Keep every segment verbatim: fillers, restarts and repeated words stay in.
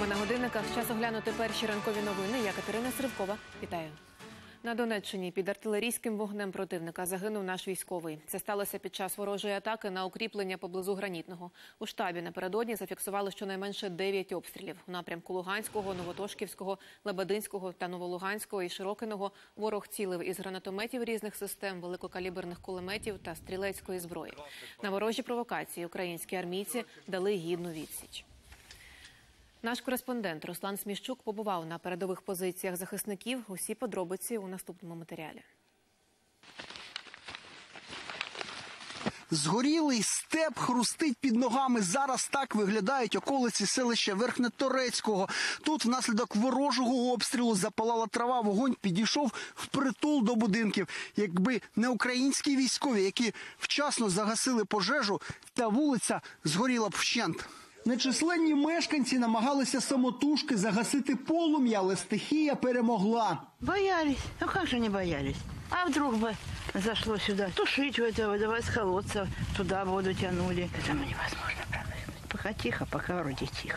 Сьома на годинниках. Час оглянути перші ранкові новини. Я Катерина Сривкова. Вітаю. На Донеччині під артилерійським вогнем противника загинув наш військовий. Це сталося під час ворожої атаки на укріплення поблизу Гранітного. У штабі напередодні зафіксували щонайменше дев'ять обстрілів. У напрямку Луганського, Новотошківського, Лебединського та Новолуганського і Широкиного ворог цілив із гранатометів різних систем, великокаліберних кулеметів та стрілецької зброї. На ворожі провокації українські армійці дали гідну відсіч. Наш кореспондент Руслан Сміщук побував на передових позиціях захисників. Усі подробиці у наступному матеріалі. Згорілий степ хрустить під ногами. Зараз так виглядають околиці селища Верхнеторецького. Тут внаслідок ворожого обстрілу запалала трава, вогонь підійшов впритул до будинків. Якби не українські військові, які вчасно загасили пожежу, та вулиця згоріла б вщент. Нечисленні мешканці намагалися самотужки загасити полум'я, але стихія перемогла. Боялись. Ну как же не боялись? А вдруг бы зашло сюда? Тушить в это, давай с колодца, туда воду тянули. Там невозможно промыкнуть. Пока тихо, пока вроде тихо.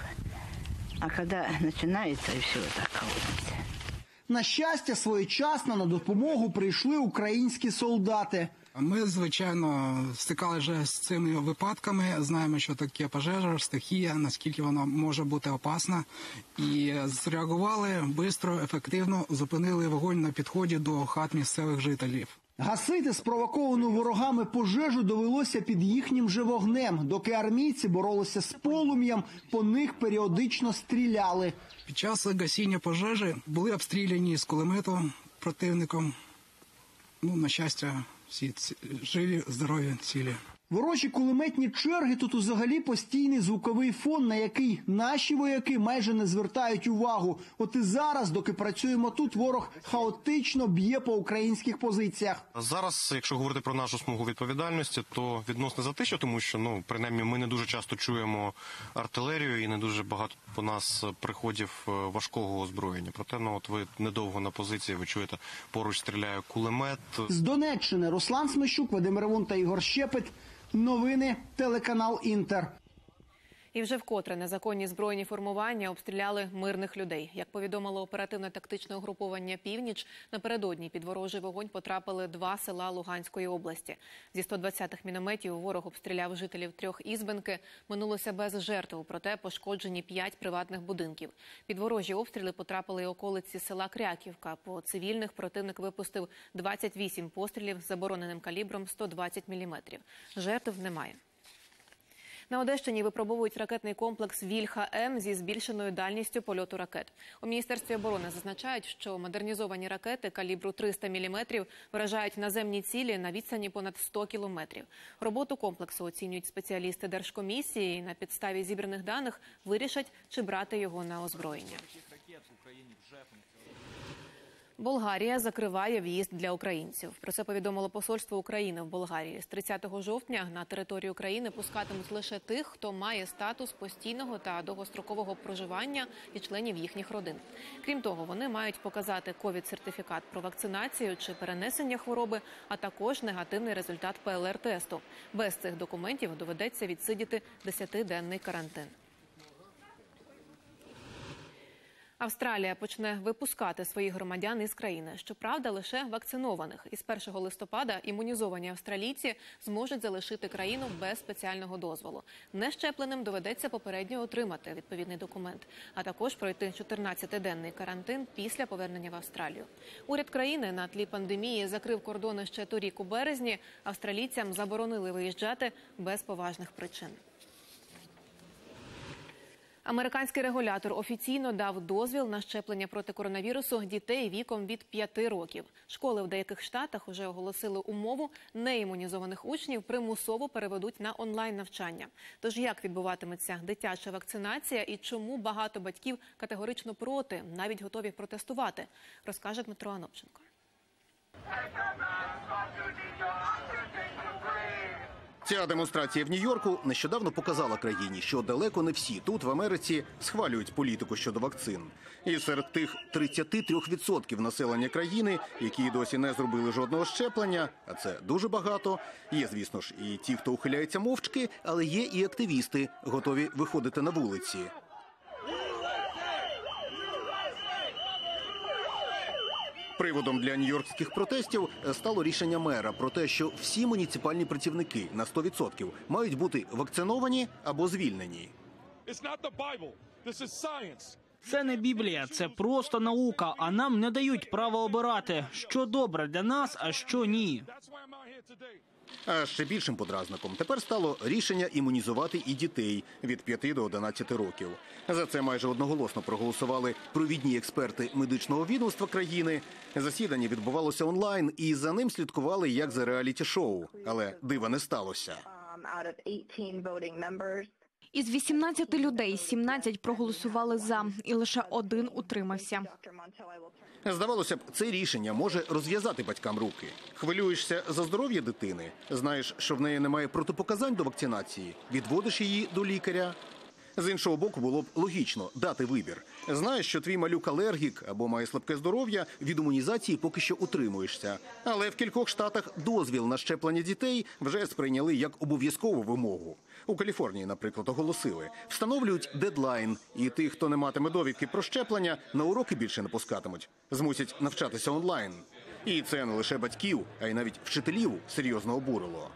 А когда начинается, и все так колодится. На щастя, своєчасно на допомогу прийшли українські солдати. Ми, звичайно, стикалися вже з цими випадками, знаємо, що таке пожежа, стихія, наскільки вона може бути опасна. І зреагували швидко, ефективно, зупинили вогонь на підході до хат місцевих жителів. Гасити спровоковану ворогами пожежу довелося під їхнім же вогнем. Доки армійці боролися з полум'ям, по них періодично стріляли. Під час гасіння пожежі були обстріляні з кулемету противником. Ну, на щастя, всі живі, здорові, цілі. Ворожі кулеметні черги тут взагалі постійний звуковий фон, на який наші вояки майже не звертають увагу. От і зараз, доки працюємо тут, ворог хаотично б'є по українських позиціях. Зараз, якщо говорити про нашу смугу відповідальності, то відносно затища, тому що, ну, принаймні, ми не дуже часто чуємо артилерію і не дуже багато по нас приходів важкого озброєння. Проте, ну, от ви недовго на позиції, ви чуєте, поруч стріляє кулемет. З Донеччини Руслан Сміщук, Вадим Ревун та Ігор Щепет. Новини, телеканал «Інтер». І вже вкотре незаконні збройні формування обстріляли мирних людей. Як повідомило оперативно-тактичне угруповання «Північ», напередодні під ворожий вогонь потрапили два села Луганської області. Зі сто двадцятих мінометів ворог обстріляв жителів трьох Ізбенки. Минулося без жертв, проте пошкоджені п'ять приватних будинків. Під ворожі обстріли потрапили і околиці села Кряківка. По цивільних противник випустив двадцять вісім пострілів з забороненим калібром сто двадцять міліметрів. Жертв немає. На Одещині випробовують ракетний комплекс «Вільха-М» зі збільшеною дальністю польоту ракет. У Міністерстві оборони зазначають, що модернізовані ракети калібру триста міліметрів вражають наземні цілі на відстані понад сто кілометрів. Роботу комплексу оцінюють спеціалісти Держкомісії і на підставі зібраних даних вирішать, чи брати його на озброєння. Болгарія закриває в'їзд для українців. Про це повідомило посольство України в Болгарії. З тридцятого жовтня на територію країни пускатимуть лише тих, хто має статус постійного та довгострокового проживання і членів їхніх родин. Крім того, вони мають показати ковід-сертифікат про вакцинацію чи перенесення хвороби, а також негативний результат пе ел ер-тесту. Без цих документів доведеться відсидіти десятиденний карантин. Австралія почне випускати своїх громадян із країни. Щоправда, лише вакцинованих. Із першого листопада імунізовані австралійці зможуть залишити країну без спеціального дозволу. Нещепленим доведеться попередньо отримати відповідний документ, а також пройти чотирнадцятиденний карантин після повернення в Австралію. Уряд країни на тлі пандемії закрив кордони ще торік у березні. Австралійцям заборонили виїжджати без поважних причин. Американський регулятор офіційно дав дозвіл на щеплення проти коронавірусу дітей віком від п'яти років. Школи в деяких штатах вже оголосили умову: неімунізованих учнів примусово переведуть на онлайн-навчання. Тож як відбуватиметься дитяча вакцинація і чому багато батьків категорично проти, навіть готові протестувати, розкаже Дмитро Анопченко. Ця демонстрація в Нью-Йорку нещодавно показала країні, що далеко не всі тут, в Америці, схвалюють політику щодо вакцин. І серед тих тридцяти трьох відсотків населення країни, які досі не зробили жодного щеплення, а це дуже багато, є, звісно ж, і ті, хто ухиляється мовчки, але є і активісти, готові виходити на вулиці. Приводом для нью-йоркських протестів стало рішення мера про те, що всі муніципальні працівники на сто відсотків мають бути вакциновані або звільнені. Це не Біблія, це просто наука, а нам не дають права обирати, що добре для нас, а що ні. А ще більшим подразником тепер стало рішення імунізувати і дітей від п'яти до одинадцяти років. За це майже одноголосно проголосували провідні експерти медичного відомства країни. Засідання відбувалося онлайн, і за ним слідкували як за реаліті-шоу. Але дива не сталося. Із вісімнадцяти людей сімнадцять проголосували «за», і лише один утримався. Здавалося б, це рішення може розв'язати батькам руки. Хвилюєшся за здоров'я дитини? Знаєш, що в неї немає протипоказань до вакцинації? Відводиш її до лікаря? З іншого боку, було б логічно дати вибір. Знаєш, що твій малюк алергік або має слабке здоров'я, від імунізації поки що утримуєшся. Але в кількох штатах дозвіл на щеплення дітей вже сприйняли як обов'язкову вимогу. У Каліфорнії, наприклад, оголосили, встановлюють дедлайн, і тих, хто не матиме довідки про щеплення, на уроки більше не пускатимуть. Змусять навчатися онлайн. І це не лише батьків, а й навіть вчителів серйозно обурило.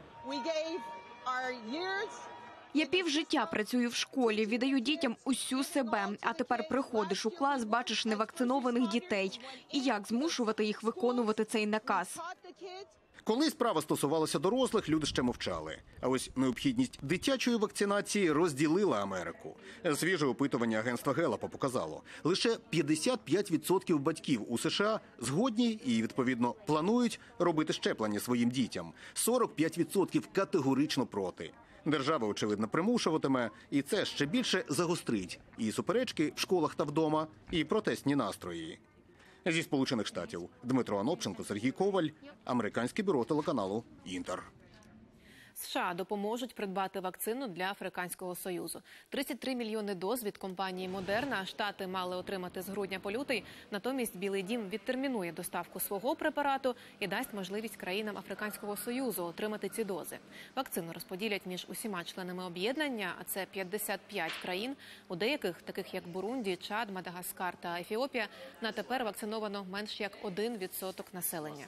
Я півжиття працюю в школі, віддаю дітям усю себе. А тепер приходиш у клас, бачиш невакцинованих дітей. І як змушувати їх виконувати цей наказ? Коли справа стосувалася дорослих, люди ще мовчали. А ось необхідність дитячої вакцинації розділила Америку. Свіже опитування агентства Геллапа показало, лише п'ятдесят п'ять відсотків батьків у США згодні і, відповідно, планують робити щеплення своїм дітям. сорок п'ять відсотків категорично проти. Держава, очевидно, примушуватиме, і це ще більше загострить і суперечки в школах та вдома, і протестні настрої. Зі Сполучених Штатів Дмитро Анопченко, Сергій Коваль, Американське бюро телеканалу «Інтер». США допоможуть придбати вакцину для Африканського Союзу. тридцять три мільйони доз від компанії «Модерна» Штати мали отримати з грудня по лютий. Натомість Білий дім відтермінує доставку свого препарату і дасть можливість країнам Африканського Союзу отримати ці дози. Вакцину розподілять між усіма членами об'єднання, а це п'ятдесят п'ять країн. У деяких, таких як Бурунді, Чад, Мадагаскар та Ефіопія, на тепер вакциновано менш як один відсоток населення.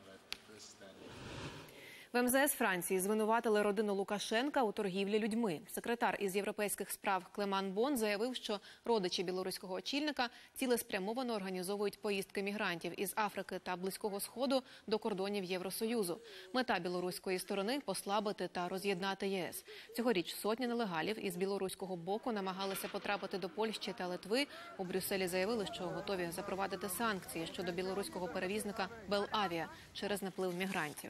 В ем зе ес Франції звинуватили родину Лукашенка у торгівлі людьми. Секретар із європейських справ Клеман Бон заявив, що родичі білоруського очільника цілеспрямовано організовують поїздки мігрантів із Африки та Близького Сходу до кордонів Євросоюзу. Мета білоруської сторони – послабити та роз'єднати є ес. Цьогоріч сотні нелегалів із білоруського боку намагалися потрапити до Польщі та Литви. У Брюсселі заявили, що готові запровадити санкції щодо білоруського перевізника Белавіа через наплив мігрантів.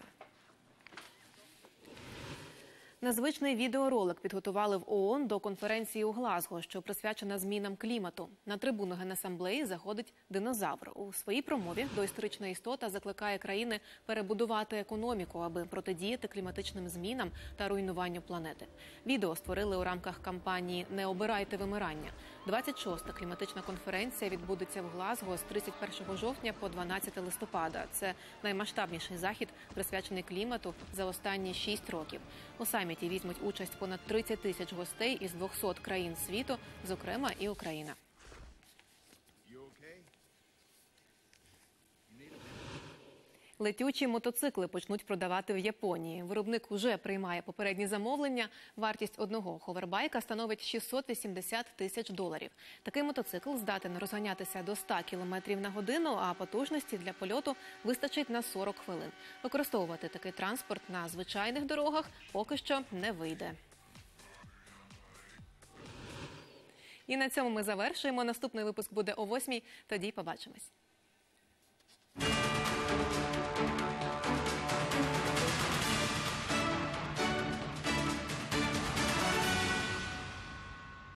Незвичний відеоролик підготували в о о ен до конференції у Глазго, що присвячена змінам клімату. На трибуну Генасамблеї заходить динозавр. У своїй промові доісторична істота закликає країни перебудувати економіку, аби протидіяти кліматичним змінам та руйнуванню планети. Відео створили у рамках кампанії «Не обирайте вимирання». двадцять шоста кліматична конференція відбудеться в Глазго з тридцять першого жовтня по дванадцяте листопада. Це наймасштабніший захід, присвячений клімату за останні шість років. У саміті візьмуть участь понад тридцять тисяч гостей із двохсот країн світу, зокрема і Україна. Летючі мотоцикли почнуть продавати в Японії. Виробник уже приймає попередні замовлення. Вартість одного ховербайка становить шістсот вісімдесят тисяч доларів. Такий мотоцикл здатен розганятися до ста кілометрів на годину, а потужності для польоту вистачить на сорок хвилин. Використовувати такий транспорт на звичайних дорогах поки що не вийде. І на цьому ми завершуємо. Наступний випуск буде о восьмій. Тоді побачимось.